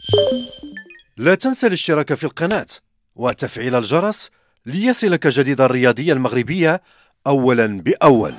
لا تنسى الاشتراك في القناة وتفعيل الجرس ليصلك جديد الرياضية المغربية أولا بأول.